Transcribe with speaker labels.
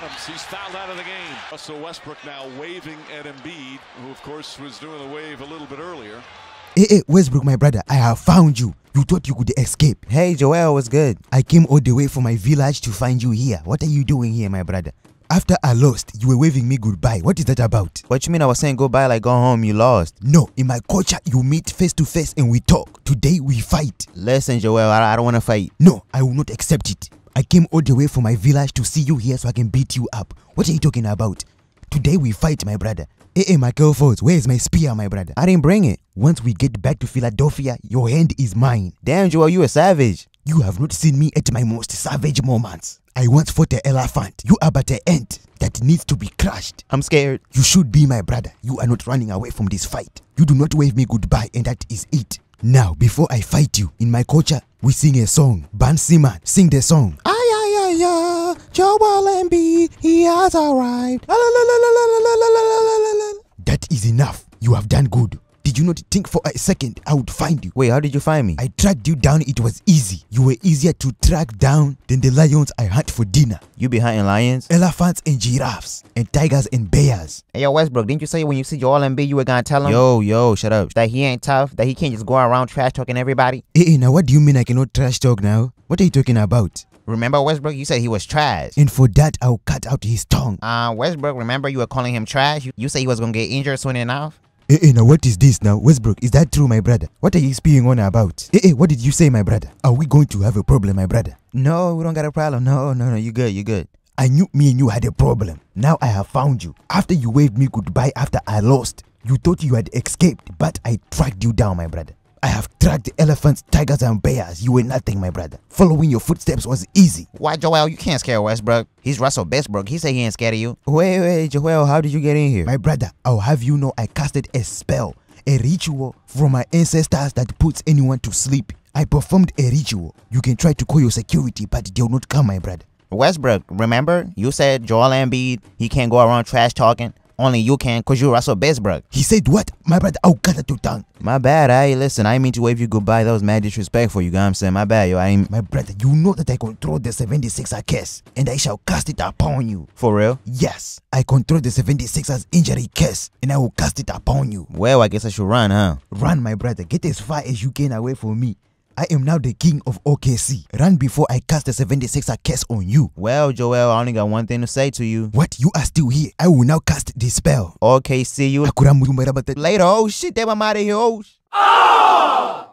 Speaker 1: Adams, he's fouled out of the game. Russell Westbrook now waving at Embiid, who of course was doing the wave a little bit earlier.
Speaker 2: Hey, Westbrook, my brother, I have found you. You thought you could escape.
Speaker 3: Hey, Joel, what's good?
Speaker 2: I came all the way from my village to find you here. What are you doing here, my brother? After I lost, you were waving me goodbye. What is that about?
Speaker 3: What you mean I was saying goodbye like go home, you lost?
Speaker 2: No, in my culture, you meet face to face and we talk. Today, we fight.
Speaker 3: Listen, Joel, I don't want to fight.
Speaker 2: No, I will not accept it. I came all the way from my village to see you here so I can beat you up. What are you talking about? Today, we fight, my brother. Hey, Michael Forbes, where is my spear, my brother?
Speaker 3: I didn't bring it.
Speaker 2: Once we get back to Philadelphia, your hand is mine.
Speaker 3: Damn, Joel, you a savage.
Speaker 2: You have not seen me at my most savage moments. I once fought an elephant. You are but an ant that needs to be crushed.
Speaker 3: I'm scared.
Speaker 2: You should be, my brother. You are not running away from this fight. You do not wave me goodbye, and that is it. Now, before I fight you, in my culture, we sing a song. Bansi man, sing the song. Joel Embiid, he has arrived. That is enough. You have done good. Did you not think for a second I would find you?
Speaker 3: Wait, how did you find me?
Speaker 2: I tracked you down. It was easy. You were easier to track down than the lions I hunt for dinner.
Speaker 3: You be hunting lions?
Speaker 2: Elephants and giraffes and tigers and bears.
Speaker 3: Hey, yo, Westbrook, didn't you say when you see Joel Embiid you were gonna tell him? Yo, shut up. That he ain't tough? That he can't just go around trash talking everybody?
Speaker 2: Hey, now what do you mean I cannot trash talk now? What are you talking about?
Speaker 3: Remember, Westbrook, you said he was trash.
Speaker 2: And for that, I'll cut out his tongue.
Speaker 3: Westbrook, remember you were calling him trash? You said he was gonna get injured soon enough?
Speaker 2: Hey, now what is this now? Westbrook, is that true, my brother? What are you spewing on about? Hey, what did you say, my brother? Are we going to have a problem, my brother?
Speaker 3: No, we don't got a problem. No, you good.
Speaker 2: I knew me and you had a problem. Now I have found you. After you waved me goodbye after I lost, you thought you had escaped, but I tracked you down, my brother. I have tracked elephants, tigers, and bears. You were nothing, my brother. Following your footsteps was easy.
Speaker 3: Why, Joel? You can't scare Westbrook. He's Russell Westbrook. He said he ain't scared of you.
Speaker 2: Wait, Joel, how did you get in here? My brother, I'll have you know I casted a spell, a ritual from my ancestors that puts anyone to sleep. I performed a ritual. You can try to call your security, but they'll not come, my brother.
Speaker 3: Westbrook, remember? You said Joel Embiid, he can't go around trash talking. Only you can, cause you're Russell Westbrook.
Speaker 2: He said what? My brother, I'll cut at your tongue.
Speaker 3: My bad, listen, I didn't mean to wave you goodbye. That was mad disrespectful, you know what I'm saying? My bad, yo.
Speaker 2: My brother, you know that I control the 76er curse, and I shall cast it upon you.
Speaker 3: For real?
Speaker 2: Yes, I control the 76ers injury curse, and I will cast it upon you.
Speaker 3: Well, I guess I should run, huh?
Speaker 2: Run, my brother. Get as far as you can away from me. I am now the king of OKC. Run before I cast the 76er curse on you.
Speaker 3: Well, Joel, I only got one thing to say to you.
Speaker 2: What? You are still here. I will now cast the spell.
Speaker 3: Okay, see you
Speaker 2: later.
Speaker 3: Oh, shit, damn, I'm out of here. Oh,